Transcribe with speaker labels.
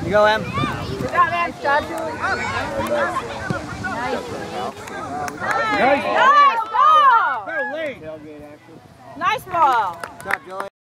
Speaker 1: You go, Em.
Speaker 2: Good job, man. Nice job. Nice ball.
Speaker 1: Go, Lee.
Speaker 2: Nice ball.
Speaker 1: Good job, Julie.